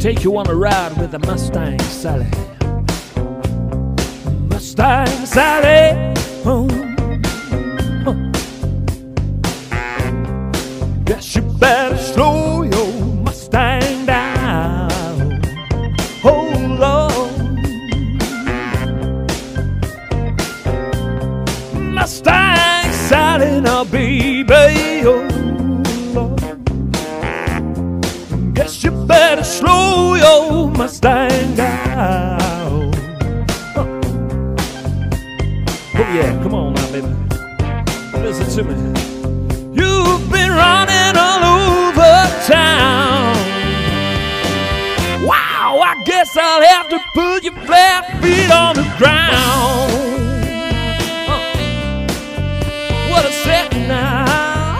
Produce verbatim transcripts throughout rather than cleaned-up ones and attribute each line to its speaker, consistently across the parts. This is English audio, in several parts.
Speaker 1: take you on a ride with the Mustang Sally. Mustang Sally, oh, oh. Guess you better slow your Mustang down. Oh Lord, Mustang Sally, now baby, oh Lord. Guess you better slow your Mustang down. Huh. Oh yeah, come on now, baby. Listen to me. You've been running all over town. Wow, I guess I'll have to put your flat feet on the ground. Huh. What a set now.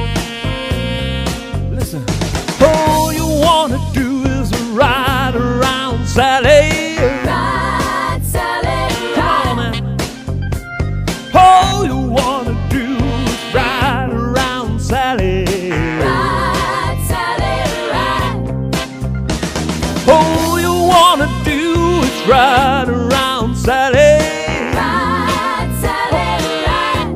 Speaker 1: Listen. All you wanna do is ride around Sally.
Speaker 2: Ride, Sally,
Speaker 1: Come on, man. All you wanna do is ride around Sally.
Speaker 2: ride, Sally, ride.
Speaker 1: All you wanna do is ride around Sally.
Speaker 2: Ride, Sally, ride.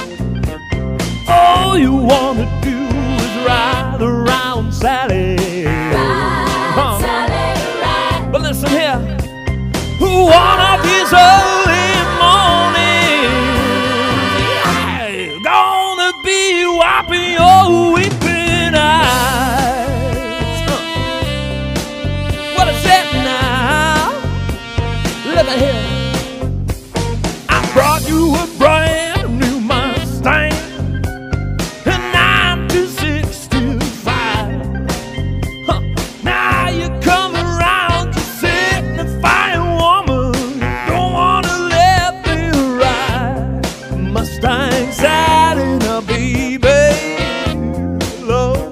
Speaker 1: All you wanna do is ride around Sally.
Speaker 2: Ride, Sally, ride.
Speaker 1: But listen here, one of these early mornings, yeah, gonna be wiping your weeping eyes. Huh. What is that now? Look at here. I brought you a brand new Mustang, a nineteen sixty-five. Huh. Now you come around to signify a woman, don't wanna let me ride Mustang Sally, now baby, Lord.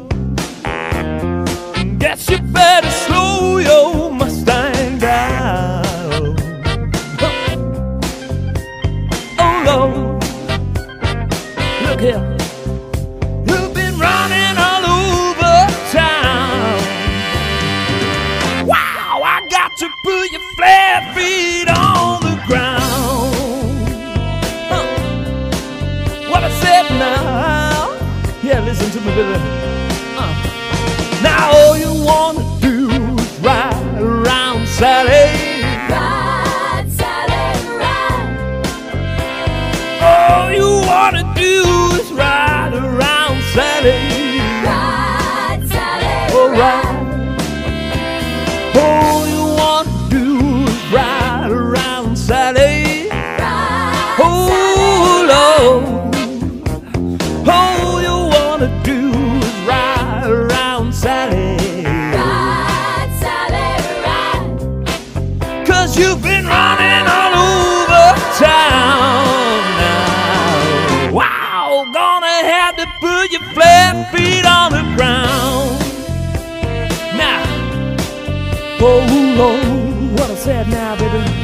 Speaker 1: Guess you better slow your Mustang down. Huh. Oh Lord, look here. You've been running all over town. Wow, I got to put your flat feet on the ground. Huh. What I said now? Yeah, listen to me, baby. Uh. Now all you wanna do is ride around Sally.
Speaker 2: Ride, Sally, ride.
Speaker 1: All you wanna do is ride around Sally.
Speaker 2: Ride, Sally,
Speaker 1: All
Speaker 2: ride.
Speaker 1: right. All you wanna do is ride around Sally.
Speaker 2: Ride,
Speaker 1: Oh Lord, all you wanna do is ride around Sally.
Speaker 2: ride, Sally, ride.
Speaker 1: Cause you've been running all over town now. Wow, gonna have to put your flat feet on the ground. Now, oh Lord, what I said now, baby.